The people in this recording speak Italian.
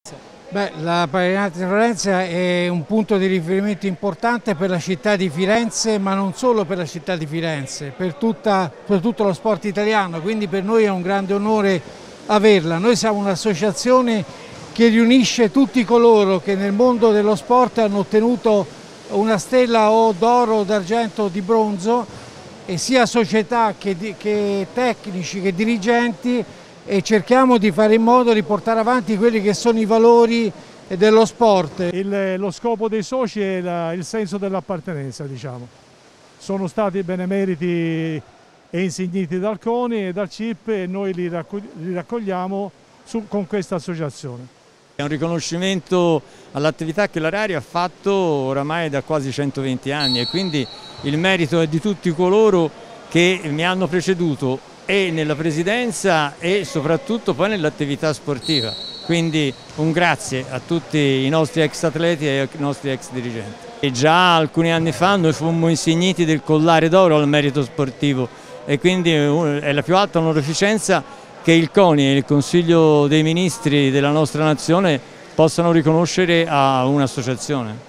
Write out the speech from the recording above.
Beh, la Pallacanestro Florenza è un punto di riferimento importante per la città di Firenze, ma non solo per la città di Firenze, per tutto lo sport italiano, quindi per noi è un grande onore averla. Noi siamo un'associazione che riunisce tutti coloro che nel mondo dello sport hanno ottenuto una stella o d'oro, o d'argento o di bronzo, e sia società che tecnici che dirigenti, e cerchiamo di fare in modo di portare avanti quelli che sono i valori dello sport. Lo scopo dei soci è il senso dell'appartenenza, diciamo. Sono stati benemeriti e insigniti dal CONI e dal CIP e noi li raccogliamo con questa associazione. È un riconoscimento all'attività che l'Arario ha fatto oramai da quasi 120 anni e quindi il merito è di tutti coloro che mi hanno preceduto e nella presidenza e soprattutto poi nell'attività sportiva. Quindi un grazie a tutti i nostri ex atleti e ai nostri ex dirigenti. E già alcuni anni fa noi fummo insigniti del collare d'oro al merito sportivo e quindi è la più alta onorificenza che il CONI e il Consiglio dei Ministri della nostra nazione possano riconoscere a un'associazione.